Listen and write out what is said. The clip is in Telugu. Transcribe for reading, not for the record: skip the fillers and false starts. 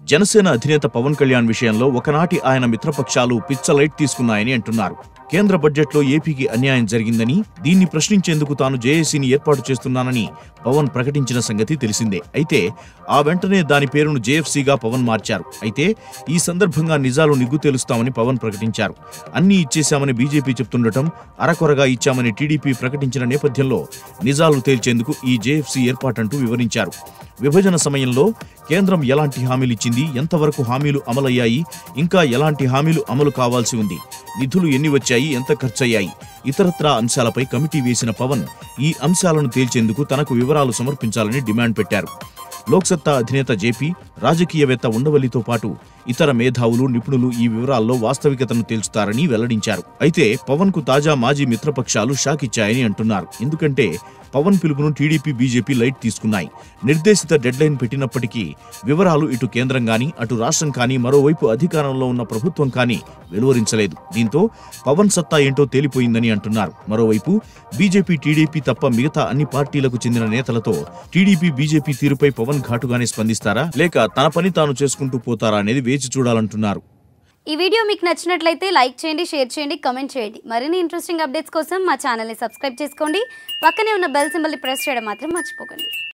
జనసేన అధినేత పవన్ కళ్యాణ్ విషయంలో ఒకనాటి ఆయన మిత్రపక్షాలు పిచ్చ లైట్ తీసుకున్నాయని అంటున్నారు. కేంద్ర బడ్జెట్లో ఏపీకి అన్యాయం జరిగిందని, దీన్ని ప్రశ్నించేందుకు తాను జేఏసీని ఏర్పాటు చేస్తున్నానని పవన్ ప్రకటించిన సంగతి తెలిసిందే. అయితే ఆ వెంటనే దాని పేరును జేఎఫ్సీగా పవన్ మార్చారు. అయితే ఈ సందర్భంగా నిజాలు నిగ్గు తేలుస్తామని పవన్ ప్రకటించారు. అన్నీ ఇచ్చేశామని బీజేపీ చెప్తుండటం, అరకొరగా ఇచ్చామని టీడీపీ ప్రకటించిన నేపథ్యంలో నిజాలు తేల్చేందుకు ఈ జేఎఫ్సీ ఏర్పాటంటూ వివరించారు. విభజన సమయంలో కేంద్రం ఎలాంటి హామీలిచ్చింది, ఎంతవరకు హామీలు అమలయ్యాయి, ఇంకా ఎలాంటి హామీలు అమలు కావాల్సి ఉంది, నిధులు ఎన్ని వచ్చాయి, ఎంత ఖర్చయ్యాయి, ఇతరత్రా అంశాలపై కమిటీ వేసిన పవన్ ఈ అంశాలను తేల్చేందుకు తనకు వివరాలు సమర్పించాలని డిమాండ్ పెట్టారు. లోక్సత్తా అధినేత జేపీ, రాజకీయవేత్త ఉండవల్లితో పాటు ఇతర మేధావులు, నిపుణులు ఈ వివరాల్లో వాస్తవికతను తేల్చుతారని వెల్లడించారు. అయితే పవన్ కు తాజా మాజీ మిత్రపక్షాలు షాక్ ఇచ్చాయని అంటున్నారు. ఎందుకంటే పవన్ పిలుపును టీడీపీ, బీజేపీ లైట్ తీసుకున్నాయి. నిర్దేశిత డెడ్లైన్ పెట్టినప్పటికీ వివరాలు ఇటు కేంద్రం కానీ, అటు రాష్ట్రం కానీ, మరోవైపు అధికారంలో ఉన్న ప్రభుత్వం కానీ వెలువరించలేదు. దీంతో పవన్ సత్తా ఏంటో తేలిపోయిందని అంటున్నారు. మరోవైపు బీజేపీ, టీడీపీ తప్ప మిగతా అన్ని పార్టీలకు చెందిన నేతలతో టీడీపీ, బీజేపీ తీరుపై పవన్ ఘాటుగానే స్పందిస్తారా, లేక తన పని తాను చేసుకుంటూ పోతారా అనేది వేచి చూడాలంటున్నారు. ఈ వీడియో మీకు నచ్చినట్లయితే లైక్ చేయండి, షేర్ చేయండి, కామెంట్ చేయండి. మరిన్ని ఇంట్రెస్టింగ్ అప్డేట్స్ కోసం మా ఛానల్ని సబ్స్క్రైబ్ చేసుకోండి. పక్కనే ఉన్న బెల్ సింబల్ని ప్రెస్ చేయడం మాత్రం మర్చిపోకండి.